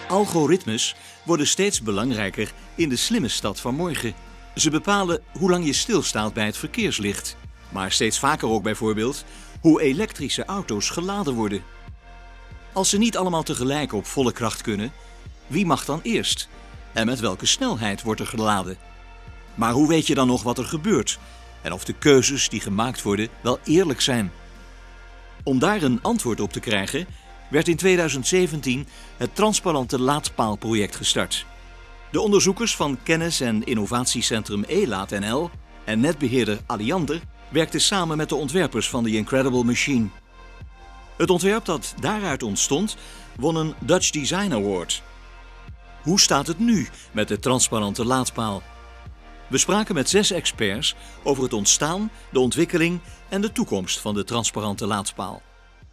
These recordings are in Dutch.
Algoritmes worden steeds belangrijker in de slimme stad van morgen. Ze bepalen hoe lang je stilstaat bij het verkeerslicht. Maar steeds vaker ook bijvoorbeeld hoe elektrische auto's geladen worden. Als ze niet allemaal tegelijk op volle kracht kunnen, wie mag dan eerst? En met welke snelheid wordt er geladen? Maar hoe weet je dan nog wat er gebeurt? En of de keuzes die gemaakt worden wel eerlijk zijn? Om daar een antwoord op te krijgen, werd in 2017 het Transparante Laadpaalproject gestart. De onderzoekers van kennis- en innovatiecentrum eLaat.nl en netbeheerder Alliander werkten samen met de ontwerpers van The Incredible Machine. Het ontwerp dat daaruit ontstond, won een Dutch Design Award. Hoe staat het nu met de transparante laadpaal? We spraken met 6 experts over het ontstaan, de ontwikkeling en de toekomst van de transparante laadpaal.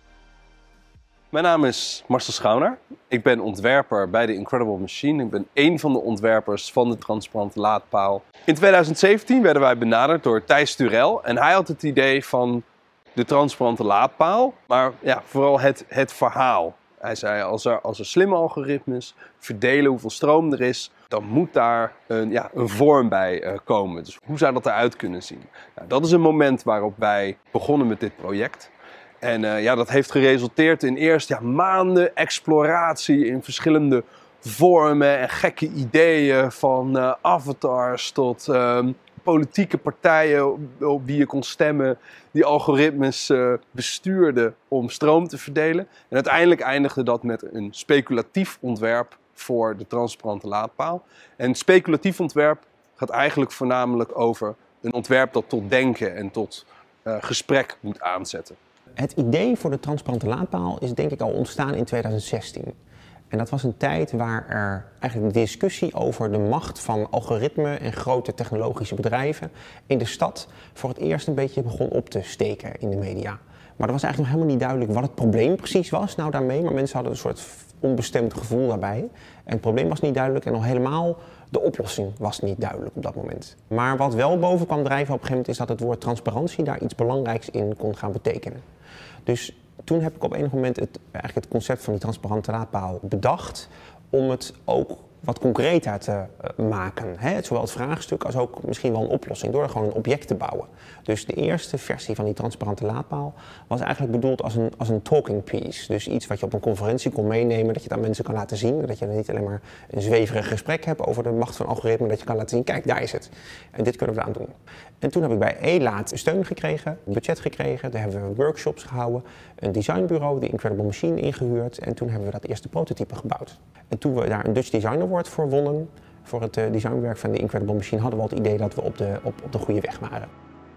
Mijn naam is Marcel Schouwner. Ik ben ontwerper bij The Incredible Machine. Ik ben één van de ontwerpers van de transparante laadpaal. In 2017 werden wij benaderd door Thijs Turel en hij had het idee van de transparante laadpaal, maar ja, vooral het verhaal. Hij zei, als er slimme algoritmes verdelen hoeveel stroom er is, dan moet daar een vorm bij komen. Dus hoe zou dat eruit kunnen zien? Nou, dat is een moment waarop wij begonnen met dit project. En dat heeft geresulteerd in eerst maanden exploratie in verschillende vormen en gekke ideeën, van avatars tot politieke partijen op wie je kon stemmen, die algoritmes bestuurden om stroom te verdelen. En uiteindelijk eindigde dat met een speculatief ontwerp voor de transparante laadpaal. En speculatief ontwerp gaat eigenlijk voornamelijk over een ontwerp dat tot denken en tot gesprek moet aanzetten. Het idee voor de transparante laadpaal is denk ik al ontstaan in 2016. En dat was een tijd waar er eigenlijk de discussie over de macht van algoritmen en grote technologische bedrijven in de stad voor het eerst een beetje begon op te steken in de media. Maar er was eigenlijk nog helemaal niet duidelijk wat het probleem precies was nou daarmee, maar mensen hadden een soort onbestemd gevoel daarbij. En het probleem was niet duidelijk en nog helemaal de oplossing was niet duidelijk op dat moment. Maar wat wel boven kwam drijven op een gegeven moment is dat het woord transparantie daar iets belangrijks in kon gaan betekenen. Dus toen heb ik op enig moment het concept van die transparante laadpaal bedacht om het ook wat concreter te maken. Zowel het vraagstuk als ook misschien wel een oplossing, door er gewoon een object te bouwen. Dus de eerste versie van die transparante laadpaal was eigenlijk bedoeld als een talking piece. Dus iets wat je op een conferentie kon meenemen, dat je het aan mensen kan laten zien. Dat je niet alleen maar een zweverig gesprek hebt over de macht van algoritmen, dat je kan laten zien, kijk, daar is het. En dit kunnen we eraan doen. En toen heb ik bij eLaat steun gekregen, budget gekregen. Daar hebben we workshops gehouden, een designbureau, The Incredible Machine, ingehuurd. En toen hebben we dat eerste prototype gebouwd. En toen we daar een Dutch Design Award voor wonnen, voor het designwerk van The Incredible Machine, hadden we al het idee dat we op de goede weg waren.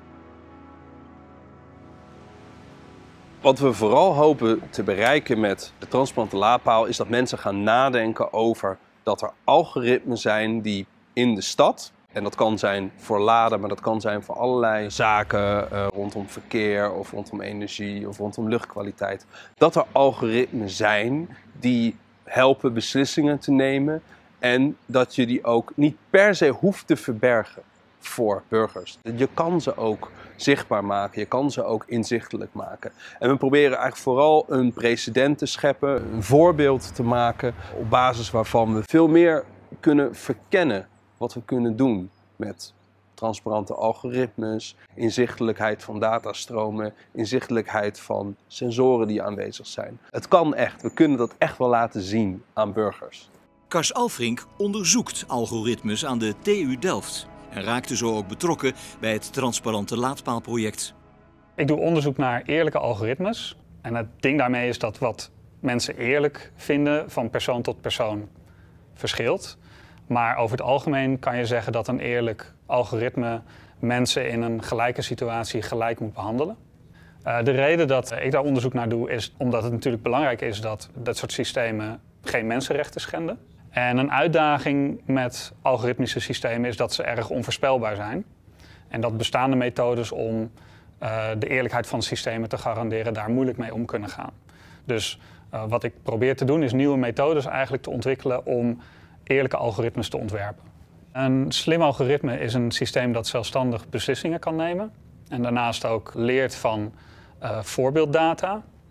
Wat we vooral hopen te bereiken met de transparante laadpaal is dat mensen gaan nadenken over dat er algoritmen zijn die in de stad, en dat kan zijn voor laden, maar dat kan zijn voor allerlei zaken rondom verkeer of rondom energie of rondom luchtkwaliteit. Dat er algoritmen zijn die helpen beslissingen te nemen en dat je die ook niet per se hoeft te verbergen voor burgers. Je kan ze ook zichtbaar maken, je kan ze ook inzichtelijk maken. En we proberen eigenlijk vooral een precedent te scheppen, een voorbeeld te maken op basis waarvan we veel meer kunnen verkennen wat we kunnen doen met transparante algoritmes, inzichtelijkheid van datastromen, inzichtelijkheid van sensoren die aanwezig zijn. Het kan echt, we kunnen dat echt wel laten zien aan burgers. Kars Alfrink onderzoekt algoritmes aan de TU Delft en raakte zo ook betrokken bij het Transparante Laadpaalproject. Ik doe onderzoek naar eerlijke algoritmes. En het ding daarmee is dat wat mensen eerlijk vinden van persoon tot persoon verschilt. Maar over het algemeen kan je zeggen dat een eerlijk algoritme mensen in een gelijke situatie gelijk moet behandelen. De reden dat ik daar onderzoek naar doe is omdat het natuurlijk belangrijk is dat dat soort systemen geen mensenrechten schenden. En een uitdaging met algoritmische systemen is dat ze erg onvoorspelbaar zijn. En dat bestaande methodes om de eerlijkheid van systemen te garanderen daar moeilijk mee om kunnen gaan. Dus wat ik probeer te doen is nieuwe methodes eigenlijk te ontwikkelen om eerlijke algoritmes te ontwerpen. Een slim algoritme is een systeem dat zelfstandig beslissingen kan nemen en daarnaast ook leert van voorbeelddata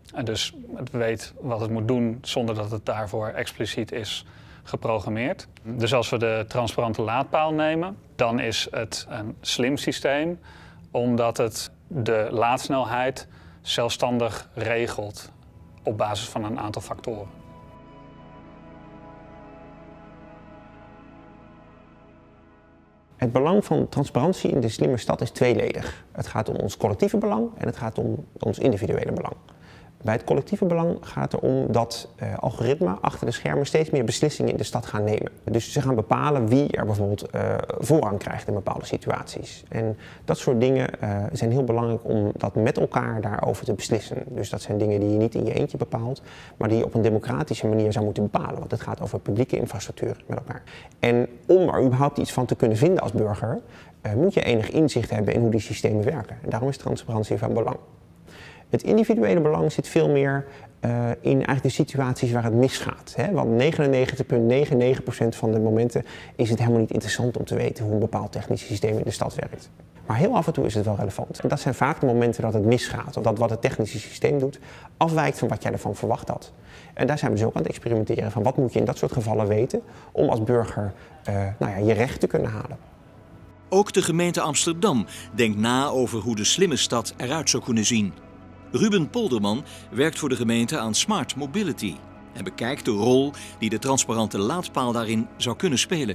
En dus het weet wat het moet doen zonder dat het daarvoor expliciet is geprogrammeerd. Dus als we de transparante laadpaal nemen, dan is het een slim systeem, omdat het de laadsnelheid zelfstandig regelt op basis van een aantal factoren. Het belang van transparantie in de slimme stad is tweeledig. Het gaat om ons collectieve belang en het gaat om ons individuele belang. Bij het collectieve belang gaat het erom dat algoritmen achter de schermen steeds meer beslissingen in de stad gaan nemen. Dus ze gaan bepalen wie er bijvoorbeeld voorrang krijgt in bepaalde situaties. En dat soort dingen zijn heel belangrijk om dat met elkaar daarover te beslissen. Dus dat zijn dingen die je niet in je eentje bepaalt, maar die je op een democratische manier zou moeten bepalen. Want het gaat over publieke infrastructuur met elkaar. En om er überhaupt iets van te kunnen vinden als burger, moet je enig inzicht hebben in hoe die systemen werken. En daarom is transparantie van belang. Het individuele belang zit veel meer in eigenlijk de situaties waar het misgaat. Hè? Want 99,99% van de momenten is het helemaal niet interessant om te weten hoe een bepaald technisch systeem in de stad werkt. Maar heel af en toe is het wel relevant. En dat zijn vaak de momenten dat het misgaat. Of dat wat het technische systeem doet afwijkt van wat jij ervan verwacht had. En daar zijn we dus ook aan het experimenteren van wat moet je in dat soort gevallen weten om als burger je recht te kunnen halen. Ook de gemeente Amsterdam denkt na over hoe de slimme stad eruit zou kunnen zien. Ruben Polderman werkt voor de gemeente aan Smart Mobility en bekijkt de rol die de transparante laadpaal daarin zou kunnen spelen.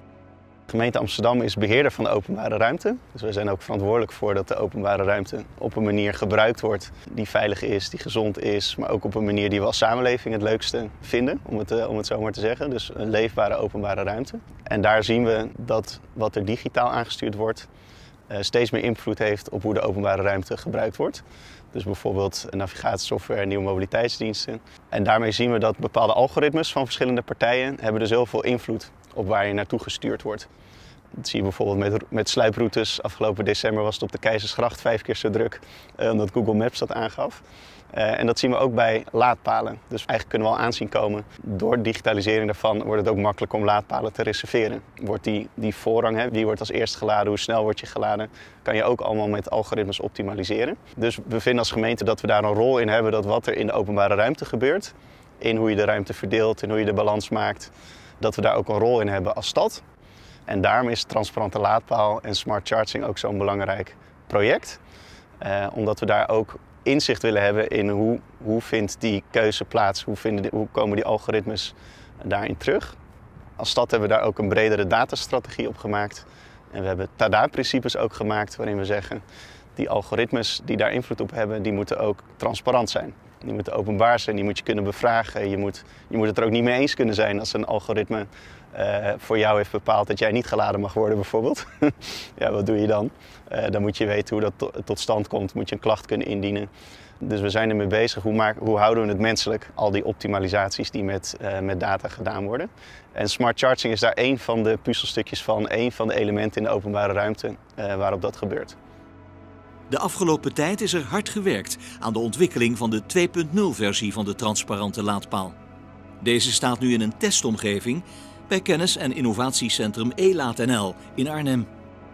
De gemeente Amsterdam is beheerder van de openbare ruimte. Dus wij zijn ook verantwoordelijk voor dat de openbare ruimte op een manier gebruikt wordt die veilig is, die gezond is, maar ook op een manier die we als samenleving het leukste vinden, om het zo maar te zeggen. Dus een leefbare openbare ruimte. En daar zien we dat wat er digitaal aangestuurd wordt steeds meer invloed heeft op hoe de openbare ruimte gebruikt wordt. Dus bijvoorbeeld navigatiesoftware en nieuwe mobiliteitsdiensten. En daarmee zien we dat bepaalde algoritmes van verschillende partijen hebben dus heel veel invloed op waar je naartoe gestuurd wordt. Dat zie je bijvoorbeeld met sluiproutes. Afgelopen december was het op de Keizersgracht 5 keer zo druk omdat Google Maps dat aangaf. En dat zien we ook bij laadpalen. Dus eigenlijk kunnen we al aanzien komen, door digitalisering daarvan wordt het ook makkelijk om laadpalen te reserveren. Wordt die voorrang, wie wordt als eerste geladen, hoe snel wordt je geladen, kan je ook allemaal met algoritmes optimaliseren. Dus we vinden als gemeente dat we daar een rol in hebben, dat wat er in de openbare ruimte gebeurt, in hoe je de ruimte verdeelt, in hoe je de balans maakt, dat we daar ook een rol in hebben als stad. En daarom is transparante laadpaal en smart charging ook zo'n belangrijk project. Omdat we daar ook inzicht willen hebben in hoe vindt die keuze plaats, hoe komen die algoritmes daarin terug. Als stad hebben we daar ook een bredere datastrategie op gemaakt. En we hebben TADA-principes ook gemaakt waarin we zeggen, die algoritmes die daar invloed op hebben, die moeten ook transparant zijn. Die moeten openbaar zijn, die moet je kunnen bevragen. Je moet het er ook niet mee eens kunnen zijn als een algoritme voor jou heeft bepaald dat jij niet geladen mag worden bijvoorbeeld. Ja, wat doe je dan? Dan moet je weten hoe dat tot stand komt, moet je een klacht kunnen indienen. Dus we zijn ermee bezig, hoe houden we het menselijk, al die optimalisaties die met data gedaan worden. En smart charging is daar één van de puzzelstukjes van, één van de elementen in de openbare ruimte waarop dat gebeurt. De afgelopen tijd is er hard gewerkt aan de ontwikkeling van de 2.0-versie van de transparante laadpaal. Deze staat nu in een testomgeving bij kennis- en innovatiecentrum eLaat.nl in Arnhem.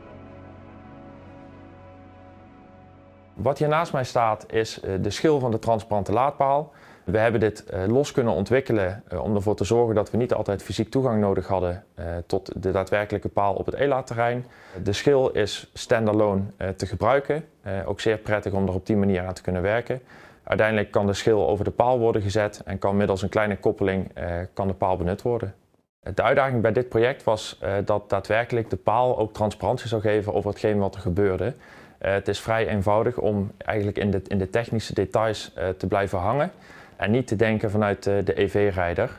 Wat hier naast mij staat is de schil van de transparante laadpaal. We hebben dit los kunnen ontwikkelen om ervoor te zorgen dat we niet altijd fysiek toegang nodig hadden tot de daadwerkelijke paal op het eLaat-terrein. De schil is standalone te gebruiken, ook zeer prettig om er op die manier aan te kunnen werken. Uiteindelijk kan de schil over de paal worden gezet en kan middels een kleine koppeling kan de paal benut worden. De uitdaging bij dit project was dat daadwerkelijk de paal ook transparantie zou geven over hetgeen wat er gebeurde. Het is vrij eenvoudig om eigenlijk in de technische details te blijven hangen en niet te denken vanuit de EV-rijder.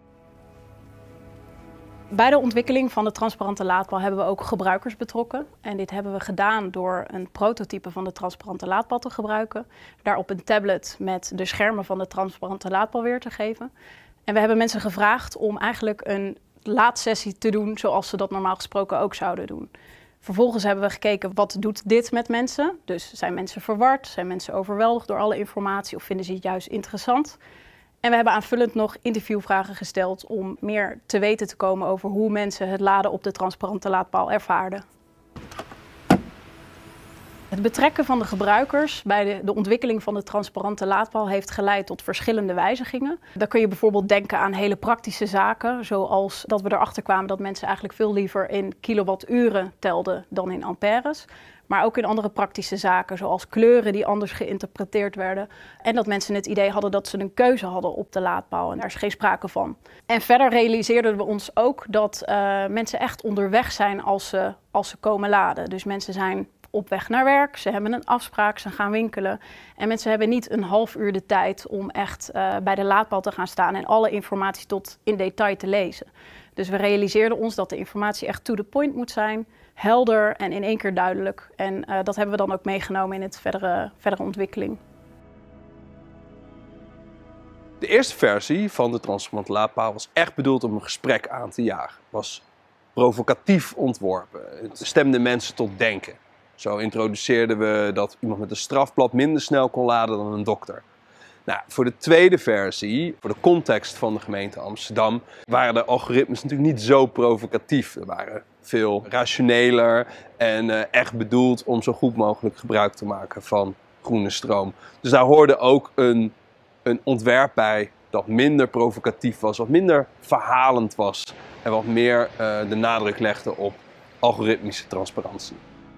Bij de ontwikkeling van de transparante laadpaal hebben we ook gebruikers betrokken. En dit hebben we gedaan door een prototype van de transparante laadpaal te gebruiken. Daarop een tablet met de schermen van de transparante laadpaal weer te geven. En we hebben mensen gevraagd om eigenlijk een laadsessie te doen zoals ze dat normaal gesproken ook zouden doen. Vervolgens hebben we gekeken, wat doet dit met mensen? Dus zijn mensen verward? Zijn mensen overweldigd door alle informatie of vinden ze het juist interessant? En we hebben aanvullend nog interviewvragen gesteld om meer te weten te komen over hoe mensen het laden op de transparante laadpaal ervaarden. Het betrekken van de gebruikers bij de ontwikkeling van de transparante laadpaal heeft geleid tot verschillende wijzigingen. Dan kun je bijvoorbeeld denken aan hele praktische zaken, zoals dat we erachter kwamen dat mensen eigenlijk veel liever in kilowatturen telden dan in amperes. Maar ook in andere praktische zaken, zoals kleuren die anders geïnterpreteerd werden. En dat mensen het idee hadden dat ze een keuze hadden op de laadpaal. En daar is geen sprake van. En verder realiseerden we ons ook dat mensen echt onderweg zijn als ze komen laden. Dus mensen zijn op weg naar werk, ze hebben een afspraak, ze gaan winkelen. En mensen hebben niet een half uur de tijd om echt bij de laadpaal te gaan staan en alle informatie tot in detail te lezen. Dus we realiseerden ons dat de informatie echt to the point moet zijn, helder en in één keer duidelijk. En dat hebben we dan ook meegenomen in het verdere ontwikkeling. De eerste versie van de transparante laadpaal was echt bedoeld om een gesprek aan te jagen. Was provocatief ontworpen. Het stemde mensen tot denken. Zo introduceerden we dat iemand met een strafblad minder snel kon laden dan een dokter. Nou, voor de tweede versie, voor de context van de gemeente Amsterdam, waren de algoritmes natuurlijk niet zo provocatief. Ze waren veel rationeler en echt bedoeld om zo goed mogelijk gebruik te maken van groene stroom. Dus daar hoorde ook een ontwerp bij dat minder provocatief was, wat minder verhalend was en wat meer de nadruk legde op algoritmische transparantie.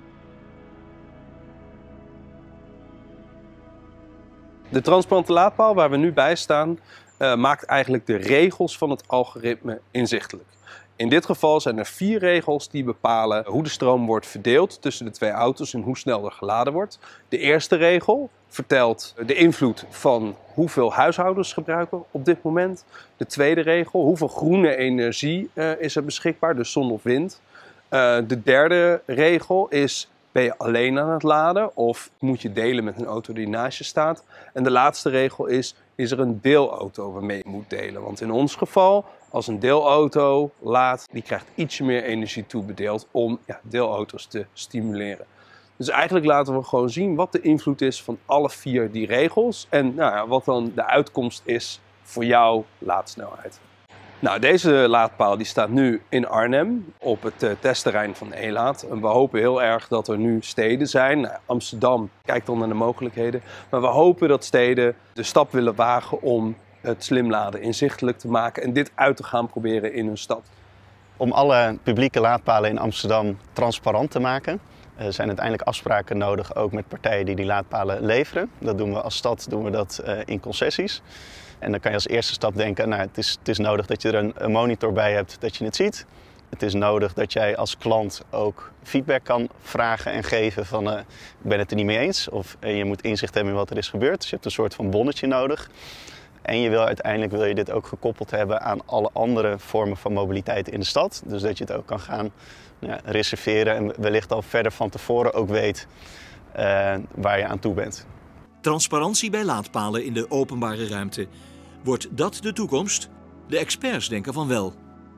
De transparante laadpaal waar we nu bij staan maakt eigenlijk de regels van het algoritme inzichtelijk. In dit geval zijn er 4 regels die bepalen hoe de stroom wordt verdeeld tussen de 2 auto's en hoe snel er geladen wordt. De eerste regel vertelt de invloed van hoeveel huishoudens gebruiken op dit moment. De tweede regel, hoeveel groene energie is er beschikbaar, dus zon of wind. De derde regel is: ben je alleen aan het laden of moet je delen met een auto die naast je staat? En de laatste regel is er een deelauto waarmee je moet delen? Want in ons geval, als een deelauto laadt, die krijgt ietsje meer energie toebedeeld om deelauto's te stimuleren. Dus eigenlijk laten we gewoon zien wat de invloed is van alle 4 die regels en wat dan de uitkomst is voor jouw laadsnelheid. Nou, deze laadpaal die staat nu in Arnhem op het testterrein van Elaat. En we hopen heel erg dat er nu steden zijn. Nou, Amsterdam kijkt dan naar de mogelijkheden. Maar we hopen dat steden de stap willen wagen om het slim laden inzichtelijk te maken en dit uit te gaan proberen in hun stad. Om alle publieke laadpalen in Amsterdam transparant te maken, zijn uiteindelijk afspraken nodig ook met partijen die laadpalen leveren. Dat doen we als stad in concessies. En dan kan je als eerste stap denken, het is nodig dat je er een monitor bij hebt dat je het ziet. Het is nodig dat jij als klant ook feedback kan vragen en geven van ik ben het er niet mee eens. Of je moet inzicht hebben in wat er is gebeurd. Dus je hebt een soort van bonnetje nodig. En uiteindelijk wil je dit ook gekoppeld hebben aan alle andere vormen van mobiliteit in de stad. Dus dat je het ook kan gaan reserveren en wellicht al verder van tevoren ook weet waar je aan toe bent. Transparantie bij laadpalen in de openbare ruimte. Wordt dat de toekomst? De experts denken van wel.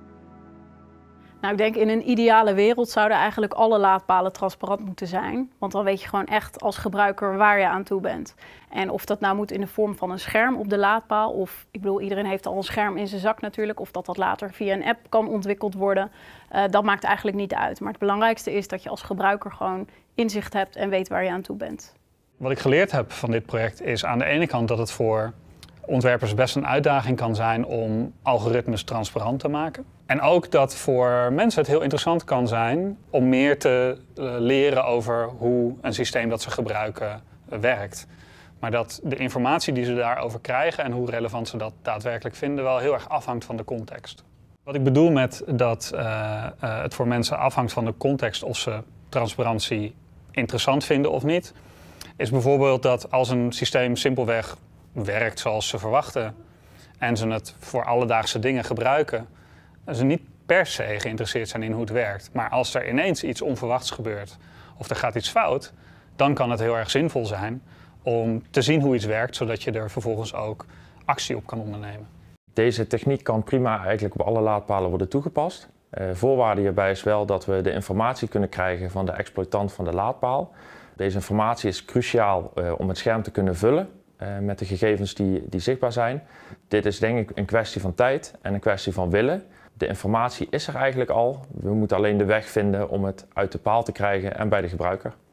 Nou, ik denk in een ideale wereld zouden eigenlijk alle laadpalen transparant moeten zijn. Want dan weet je gewoon echt als gebruiker waar je aan toe bent. En of dat nou moet in de vorm van een scherm op de laadpaal. Of, ik bedoel, iedereen heeft al een scherm in zijn zak natuurlijk. Of dat later via een app kan ontwikkeld worden. Dat maakt eigenlijk niet uit. Maar het belangrijkste is dat je als gebruiker gewoon inzicht hebt en weet waar je aan toe bent. Wat ik geleerd heb van dit project is aan de ene kant dat het voor ontwerpers best een uitdaging kan zijn om algoritmes transparant te maken. En ook dat voor mensen het heel interessant kan zijn om meer te leren over hoe een systeem dat ze gebruiken werkt. Maar dat de informatie die ze daarover krijgen en hoe relevant ze dat daadwerkelijk vinden wel heel erg afhangt van de context. Wat ik bedoel met dat het voor mensen afhangt van de context of ze transparantie interessant vinden of niet, is bijvoorbeeld dat als een systeem simpelweg werkt zoals ze verwachten en ze het voor alledaagse dingen gebruiken, ze niet per se geïnteresseerd zijn in hoe het werkt. Maar als er ineens iets onverwachts gebeurt of er gaat iets fout, dan kan het heel erg zinvol zijn om te zien hoe iets werkt, zodat je er vervolgens ook actie op kan ondernemen. Deze techniek kan prima eigenlijk op alle laadpalen worden toegepast. Voorwaarde hierbij is wel dat we de informatie kunnen krijgen van de exploitant van de laadpaal. Deze informatie is cruciaal om het scherm te kunnen vullen met de gegevens die zichtbaar zijn. Dit is denk ik een kwestie van tijd en een kwestie van willen. De informatie is er eigenlijk al. We moeten alleen de weg vinden om het uit de paal te krijgen en bij de gebruiker.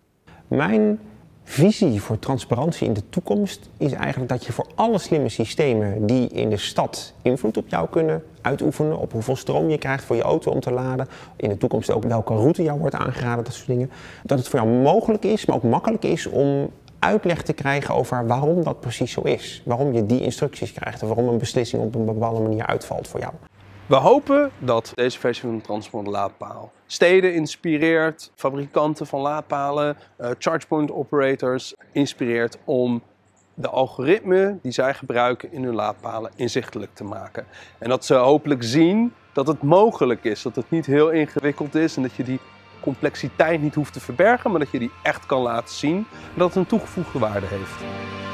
Mijn visie voor transparantie in de toekomst is eigenlijk dat je voor alle slimme systemen die in de stad invloed op jou kunnen uitoefenen, op hoeveel stroom je krijgt voor je auto om te laden, in de toekomst ook welke route jou wordt aangeraden, dat soort dingen, dat het voor jou mogelijk is, maar ook makkelijk is om uitleg te krijgen over waarom dat precies zo is. Waarom je die instructies krijgt en waarom een beslissing op een bepaalde manier uitvalt voor jou. We hopen dat deze versie van de transparante laadpaal steden inspireert, fabrikanten van laadpalen, chargepoint operators inspireert om de algoritmen die zij gebruiken in hun laadpalen inzichtelijk te maken. En dat ze hopelijk zien dat het mogelijk is, dat het niet heel ingewikkeld is en dat je die complexiteit niet hoeft te verbergen, maar dat je die echt kan laten zien en dat het een toegevoegde waarde heeft.